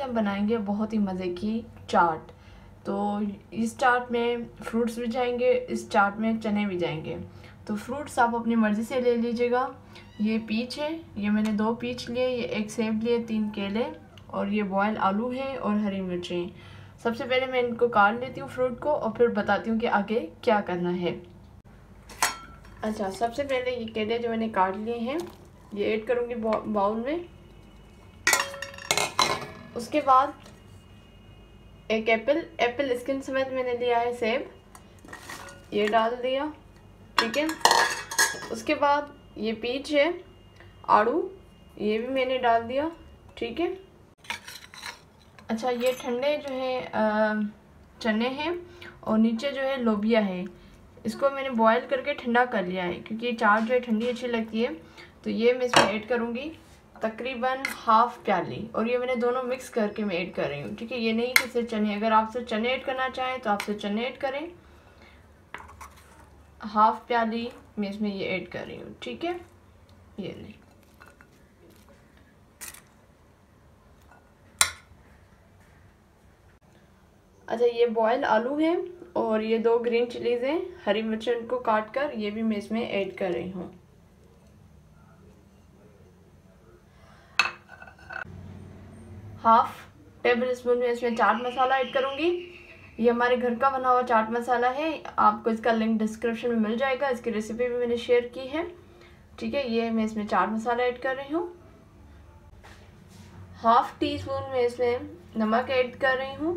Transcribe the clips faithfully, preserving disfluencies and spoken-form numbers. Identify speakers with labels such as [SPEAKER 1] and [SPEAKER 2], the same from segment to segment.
[SPEAKER 1] हम बनाएंगे बहुत ही मज़े की चाट। तो इस चाट में फ्रूट्स भी जाएंगे, इस चाट में चने भी जाएंगे। तो फ्रूट्स आप अपनी मर्ज़ी से ले लीजिएगा। ये पीच है, ये मैंने दो पीच लिए, ये एक सेब लिए, तीन केले और ये बॉयल आलू है और हरी मिर्चें। सबसे पहले मैं इनको काट लेती हूँ फ्रूट को और फिर बताती हूँ कि आगे क्या करना है। अच्छा, सबसे पहले ये केले जो मैंने काट लिए हैं ये ऐड करूँगी बाउल में। उसके बाद एक एप्पल एप्पल स्किन समेत मैंने लिया है सेब, ये डाल दिया। ठीक है, उसके बाद ये पीच है, आड़ू, ये भी मैंने डाल दिया। ठीक है। अच्छा, ये ठंडे जो है चने हैं और नीचे जो है लोबिया है, इसको मैंने बॉयल करके ठंडा कर लिया है क्योंकि ये चाट जो है ठंडी अच्छी लगती है। तो ये मैं इसमें ऐड करूँगी तकरीबन हाफ प्याली, और ये मैंने दोनों मिक्स करके मैं ऐड कर रही हूँ। ठीक है, ये नहीं कि सिर्फ चने, अगर आप सिर्फ चने ऐड करना चाहें तो आप सिर्फ चने ऐड करें। हाफ प्याली मैं इसमें ये ऐड कर रही हूँ। ठीक है, ये ले। अच्छा, ये बॉयल आलू है और ये दो ग्रीन चिलीज हैं, हरी मिर्च को काट कर ये भी मैं इसमें ऐड कर रही हूँ। हाफ टेबल स्पून में इसमें चाट मसाला ऐड करूँगी। ये हमारे घर का बना हुआ चाट मसाला है, आपको इसका लिंक डिस्क्रिप्शन में मिल जाएगा, इसकी रेसिपी भी मैंने शेयर की है। ठीक है, ये मैं इसमें चाट मसाला ऐड कर रही हूँ। हाफ टी स्पून में इसमें नमक ऐड कर रही हूँ।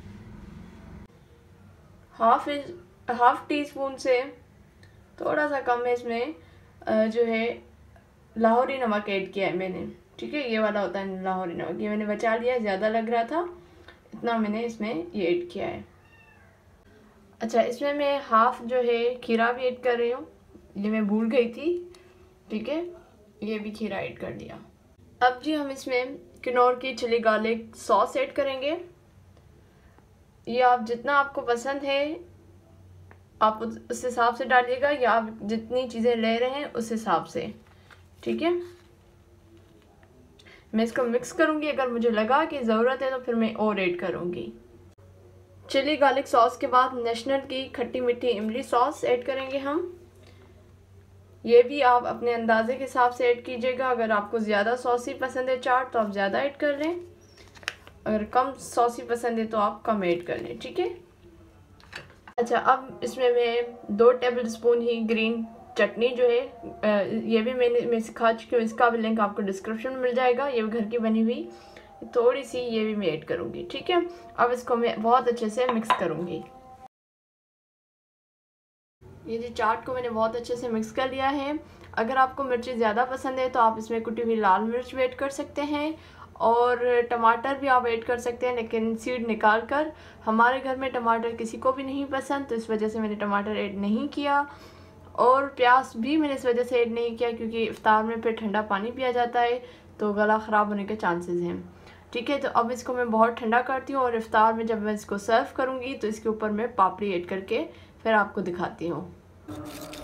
[SPEAKER 1] हाफ हाफ टी स्पून से थोड़ा सा कम है इसमें जो है लाहौरी नमक ऐड किया है मैंने। ठीक है, ये वाला होता है लाहौरी नमक, ये मैंने बचा लिया है, ज़्यादा लग रहा था, इतना मैंने इसमें ये ऐड किया है। अच्छा, इसमें मैं हाफ जो है खीरा भी ऐड कर रही हूँ, ये मैं भूल गई थी। ठीक है, ये भी खीरा ऐड कर दिया। अब जी हम इसमें किनौर की चिली गार्लिक सॉस ऐड करेंगे। ये आप जितना आपको पसंद है आप उस हिसाब से डालिएगा, या आप जितनी चीज़ें ले रहे हैं उस हिसाब से। ठीक है, मैं इसको मिक्स करूंगी, अगर मुझे लगा कि ज़रूरत है तो फिर मैं और ऐड करूंगी। चिली गार्लिक सॉस के बाद नेशनल की खट्टी मीठी इमली सॉस ऐड करेंगे हम। ये भी आप अपने अंदाजे के हिसाब से ऐड कीजिएगा, अगर आपको ज़्यादा सॉसी पसंद है चाट तो आप ज़्यादा ऐड कर लें, अगर कम सॉसी पसंद है तो आप कम ऐड कर लें। ठीक है। अच्छा, अब इसमें मैं दो टेबल स्पून ही ग्रीन चटनी जो है ये भी मैंने मैं सिखा चुकी हूँ, इसका भी लिंक आपको डिस्क्रिप्शन में मिल जाएगा, ये भी घर की बनी हुई, थोड़ी सी ये भी मैं ऐड करूँगी। ठीक है, अब इसको मैं बहुत अच्छे से मिक्स करूँगी। ये जो चाट को मैंने बहुत अच्छे से मिक्स कर लिया है। अगर आपको मिर्ची ज़्यादा पसंद है तो आप इसमें कुटी हुई लाल मिर्च भी ऐड कर सकते हैं और टमाटर भी आप ऐड कर सकते हैं, लेकिन सीड निकाल कर। हमारे घर में टमाटर किसी को भी नहीं पसंद, तो इस वजह से मैंने टमाटर ऐड नहीं किया, और प्याज भी मैंने इस वजह से ऐड नहीं किया क्योंकि इफ्तार में फिर ठंडा पानी पिया जाता है तो गला ख़राब होने के चांसेस हैं। ठीक है, तो अब इसको मैं बहुत ठंडा करती हूँ और इफ्तार में जब मैं इसको सर्व करूँगी तो इसके ऊपर मैं पापड़ी ऐड करके फिर आपको दिखाती हूँ।